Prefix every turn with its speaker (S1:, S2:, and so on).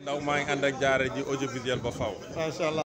S1: ndaw maa ngi ànd ak jaare ji audiovisuel ba faw.
S2: macha allah.